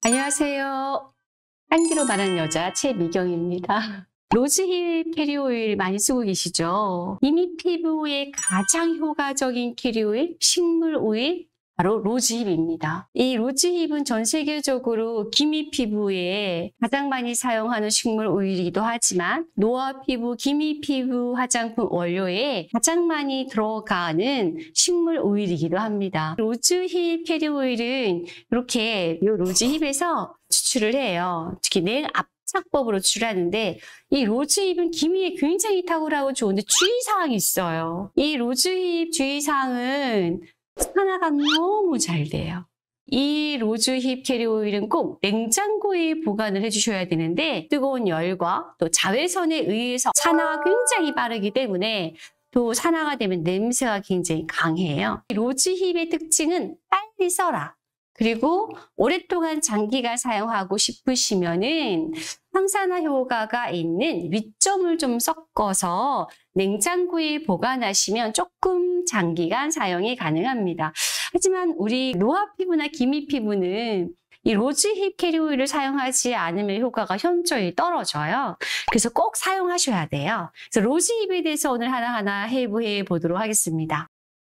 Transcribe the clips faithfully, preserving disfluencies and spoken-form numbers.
안녕하세요. 딴기로 말하는 여자 최미경입니다. 로즈힙 캐리 오일 많이 쓰고 계시죠? 이미 피부에 가장 효과적인 캐리 오일, 식물 오일, 바로 로즈힙입니다. 이 로즈힙은 전 세계적으로 기미 피부에 가장 많이 사용하는 식물 오일이기도 하지만 노화 피부, 기미 피부 화장품 원료에 가장 많이 들어가는 식물 오일이기도 합니다. 로즈힙 캐리 오일은 이렇게 이 로즈힙에서 추출을 해요. 특히 냉 압착법으로 추출하는데 이 로즈힙은 기미에 굉장히 탁월하고 좋은데 주의사항이 있어요. 이 로즈힙 주의사항은 산화가 너무 잘 돼요. 이 로즈힙 캐리 오일은 꼭 냉장고에 보관을 해주셔야 되는데 뜨거운 열과 또 자외선에 의해서 산화가 굉장히 빠르기 때문에 또 산화가 되면 냄새가 굉장히 강해요. 로즈힙의 특징은 빨리 써라. 그리고 오랫동안 장기간 사용하고 싶으시면은 항산화 효과가 있는 윗점을 좀 섞어서 냉장고에 보관하시면 조금 장기간 사용이 가능합니다. 하지만 우리 노화 피부나 기미 피부는 이 로즈힙 캐리 오일을 사용하지 않으면 효과가 현저히 떨어져요. 그래서 꼭 사용하셔야 돼요. 그래서 로즈힙에 대해서 오늘 하나하나 해부해 보도록 하겠습니다.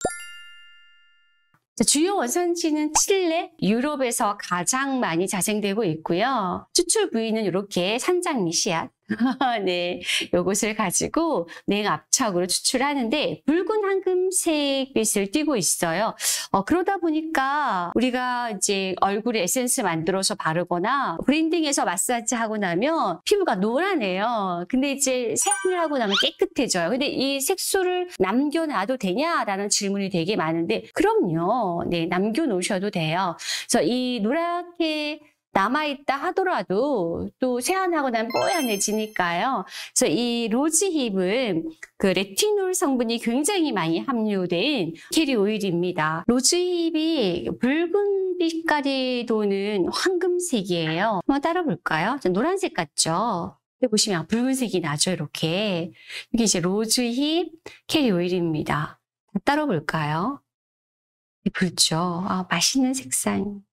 주요 원산지는 칠레, 유럽에서 가장 많이 자생되고 있고요. 추출 부위는 이렇게 산장미 씨앗. 네, 요것을 가지고 냉압착으로 추출하는데 붉은 황금색 빛을 띠고 있어요. 어, 그러다 보니까 우리가 이제 얼굴에 에센스 만들어서 바르거나 브랜딩해서 마사지 하고 나면 피부가 노란해요. 근데 이제 세안을 하고 나면 깨끗해져요. 근데 이 색소를 남겨놔도 되냐라는 질문이 되게 많은데 그럼요. 네, 남겨놓으셔도 돼요. 그래서 이 노랗게 남아있다 하더라도 또 세안하고 나면 뽀얀해지니까요. 그래서 이 로즈힙은 그 레티놀 성분이 굉장히 많이 함유된 캐리 오일입니다. 로즈힙이 붉은 빛깔이 도는 황금색이에요. 한번 따라 볼까요? 노란색 같죠? 여기 보시면 붉은색이 나죠, 이렇게. 이게 이제 로즈힙 캐리 오일입니다. 따라 볼까요? 붉죠? 아, 맛있는 색상.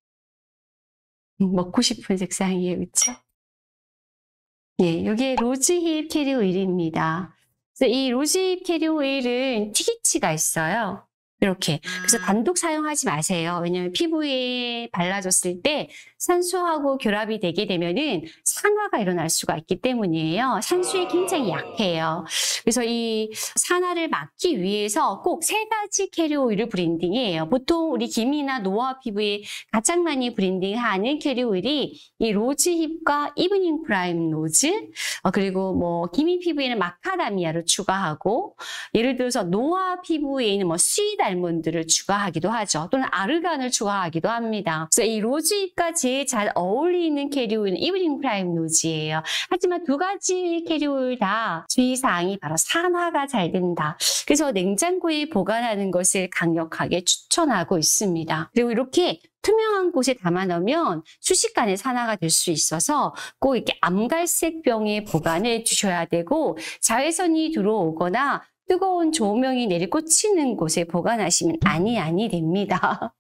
먹고 싶은 색상이에요. 그렇죠? 네, 이게 로즈힙 캐리 오일입니다. 그래서 이 로즈힙 캐리 오일은 튀기치가 있어요. 이렇게. 그래서 단독 사용하지 마세요. 왜냐하면 피부에 발라줬을 때 산소하고 결합이 되게 되면은 산화가 일어날 수가 있기 때문이에요. 산수에 굉장히 약해요. 그래서 이 산화를 막기 위해서 꼭 세 가지 캐리 오일을 브랜딩해요. 보통 우리 기미나 노화 피부에 가장 많이 브랜딩하는 캐리 오일이 이 로즈힙과 이브닝 프라임 로즈, 어, 그리고 뭐 기미 피부에는 마카다미아를 추가하고, 예를 들어서 노화 피부에 있는 뭐 스윗 알몬드를 추가하기도 하죠. 또는 아르간을 추가하기도 합니다. 그래서 이 로즈힙과 제일 잘 어울리는 캐리 오일은 이브닝 프라임 로즈예요. 하지만 두 가지 캐리 오일 다 주의사항이 바로 산화가 잘 된다. 그래서 냉장고에 보관하는 것을 강력하게 추천하고 있습니다. 그리고 이렇게 투명한 곳에 담아 놓으면 순식간에 산화가 될 수 있어서 꼭 이렇게 암갈색 병에 보관해 주셔야 되고 자외선이 들어오거나 뜨거운 조명이 내리꽂히는 곳에 보관하시면 아니 아니 됩니다.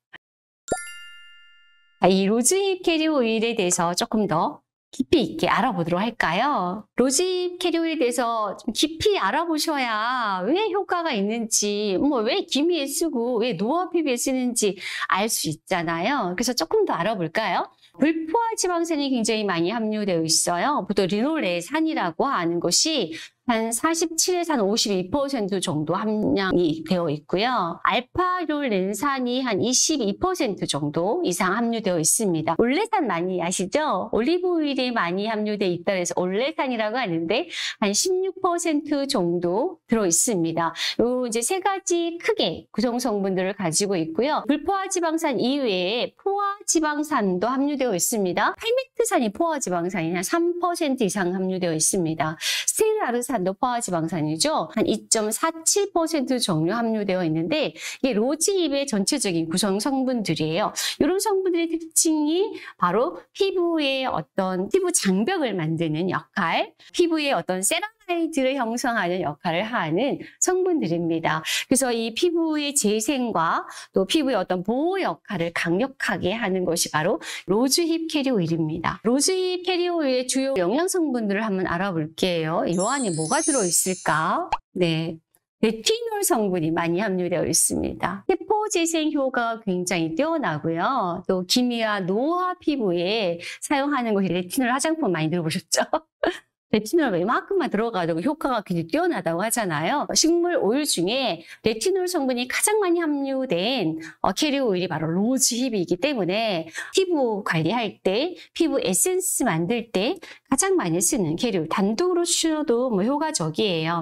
이 로즈힙 캐리 오일에 대해서 조금 더 깊이 있게 알아보도록 할까요? 로즈힙 캐리 오일에 대해서 좀 깊이 알아보셔야 왜 효과가 있는지, 뭐 왜 기미에 쓰고 왜 노화 피부에 쓰는지 알 수 있잖아요. 그래서 조금 더 알아볼까요? 불포화 지방산이 굉장히 많이 함유되어 있어요. 보통 리놀레산이라고 하는 것이 한 사십칠에서 한 오십이 퍼센트 정도 함량이 되어 있고요. 알파롤렌산이 한 이십이 퍼센트 정도 이상 함유되어 있습니다. 올레산 많이 아시죠? 올리브 오일에 많이 함유되어 있다 해서 올레산이라고 하는데 한 십육 퍼센트 정도 들어 있습니다. 요 이제 세 가지 크게 구성 성분들을 가지고 있고요. 불포화 지방산 이외에 포화 지방산도 함유되어 있습니다. 팔미트산이 포화 지방산이 한 삼 퍼센트 이상 함유되어 있습니다. 스테라르산 도 포화지방산이죠. 한 이 점 사칠 퍼센트 정도 함유되어 있는데 이게 로즈힙의 전체적인 구성 성분들이에요. 이런 성분들의 특징이 바로 피부의 어떤 피부 장벽을 만드는 역할, 피부의 어떤 세라믹 펩타이드를 형성하는 역할을 하는 성분들입니다. 그래서 이 피부의 재생과 또 피부의 어떤 보호 역할을 강력하게 하는 것이 바로 로즈힙 캐리 오일입니다. 로즈힙 캐리 오일의 주요 영양 성분들을 한번 알아볼게요. 이 안에 뭐가 들어있을까? 네. 레티놀 성분이 많이 함유되어 있습니다. 세포 재생 효과가 굉장히 뛰어나고요. 또 기미와 노화 피부에 사용하는 것이 레티놀 화장품 많이 들어보셨죠? 레티놀 이만큼만 들어가도 효과가 굉장히 뛰어나다고 하잖아요. 식물 오일 중에 레티놀 성분이 가장 많이 함유된 캐리 오일이 바로 로즈힙이기 때문에 피부 관리할 때, 피부 에센스 만들 때 가장 많이 쓰는 캐리 오일. 단독으로 쓰셔도 뭐 효과적이에요.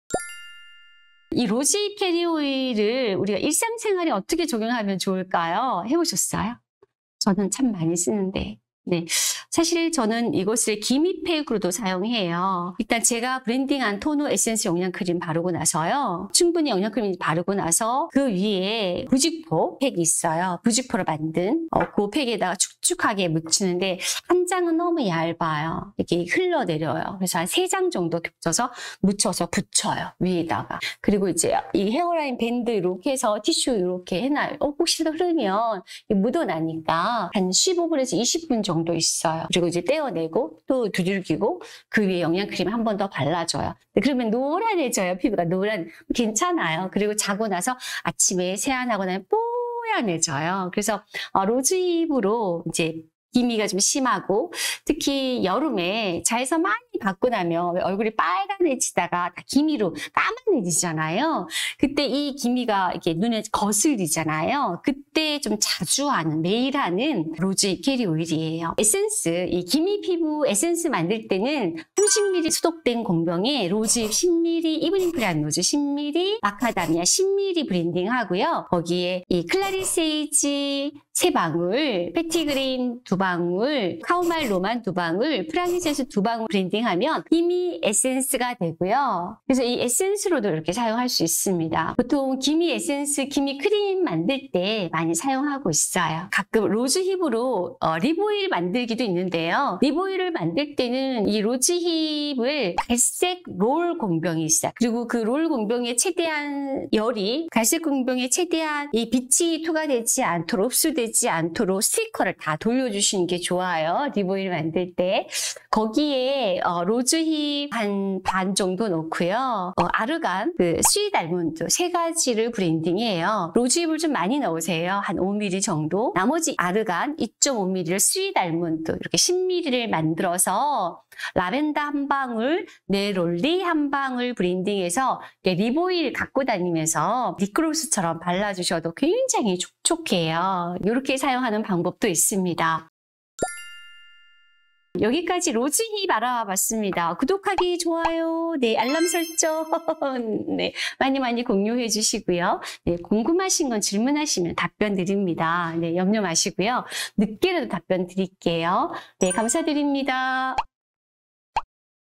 이 로즈힙 캐리 오일을 우리가 일상생활에 어떻게 적용하면 좋을까요? 해보셨어요? 저는 참 많이 쓰는데. 네, 사실 저는 이것을 기미팩으로도 사용해요. 일단 제가 브랜딩한 토너 에센스 영양크림 바르고 나서요. 충분히 영양크림 바르고 나서 그 위에 부직포 팩이 있어요. 부직포로 만든 어, 그 팩에다가 축축하게 묻히는데 한 장은 너무 얇아요. 이렇게 흘러내려요. 그래서 한 세 장 정도 겹쳐서 묻혀서 붙여요. 위에다가. 그리고 이제 이 헤어라인 밴드 이렇게 해서 티슈 이렇게 해놔요. 어, 혹시라도 흐르면 묻어나니까 한 십오 분에서 이십 분 정도 정도 있어요. 그리고 이제 떼어내고 또 두들기고 그 위에 영양크림 한 번 더 발라줘요. 그러면 노란해져요. 피부가 노란. 괜찮아요. 그리고 자고 나서 아침에 세안하고 나면 뽀얀해져요. 그래서 로즈힙으로 이제 기미가 좀 심하고 특히 여름에 자외선 많이 받고 나면 얼굴이 빨간해지다가 다 기미로 까만해지잖아요. 그때 이 기미가 이렇게 눈에 거슬리잖아요. 그때 좀 자주 하는, 매일 하는 로즈 캐리 오일이에요. 에센스, 이 기미 피부 에센스 만들 때는 삼십 밀리리터 소독된 공병에 로즈 십 밀리리터, 이브닝 프레한 로즈 십 밀리리터, 마카다미아 십 밀리리터 브랜딩 하고요. 거기에 이 클라리세이지 세 방울, 패티그린 두 방울, 카오말 로만 두 방울, 프랑기센스 두 방울 브랜딩하면 기미 에센스가 되고요. 그래서 이 에센스로도 이렇게 사용할 수 있습니다. 보통 기미 에센스, 기미 크림 만들 때 많이 사용하고 있어요. 가끔 로즈힙으로 어, 립오일 만들기도 있는데요. 립오일을 만들 때는 이 로즈힙을 갈색 롤 공병이 있어요. 그리고 그 롤 공병에 최대한 열이 갈색 공병에 최대한 이 빛이 투과되지 않도록 흡수되지 않도록 스티커를 다 돌려주시는 게 좋아요. 립오일 만들 때. 거기에 어, 로즈힙 한 반 정도 넣고요. 어, 아르간, 그 스윗 알몬드 세 가지를 브랜딩해요. 로즈힙을 좀 많이 넣으세요. 한 오 밀리리터 정도. 나머지 아르간 이 점 오 밀리리터를 스윗 알몬드 이렇게 십 밀리리터를 만들어서 라벤더 한 방울, 네롤리 한 방울 브랜딩해서 립오일 갖고 다니면서 립글로스처럼 발라주셔도 굉장히 촉촉해요. 이렇게 사용하는 방법도 있습니다. 여기까지 로즈힙 알아봤습니다. 구독하기, 좋아요, 네, 알람 설정 네, 많이 많이 공유해 주시고요. 네, 궁금하신 건 질문하시면 답변 드립니다. 네, 염려 마시고요. 늦게라도 답변 드릴게요. 네, 감사드립니다.